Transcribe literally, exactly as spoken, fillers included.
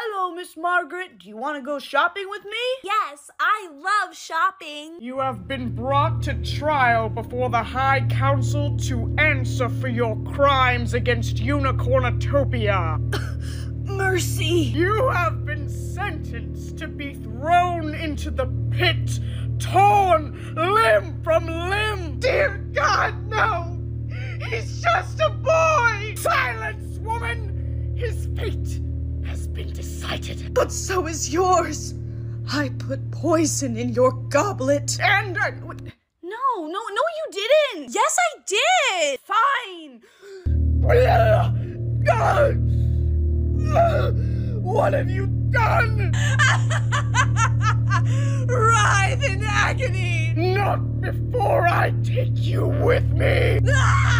Hello, Miss Margaret. Do you want to go shopping with me? Yes, I love shopping. You have been brought to trial before the High Council to answer for your crimes against Unicornitopia. Mercy. You have been sentenced to be thrown into the pit, torn limb from limb. Dear God, no! He's just a boy! Silence, woman! His fate has been decided. But so is yours. I put poison in your goblet. And... Uh, no, no, no, you didn't. Yes, I did. Fine. What have you done? Writhe in agony. Not before I take you with me. Ah!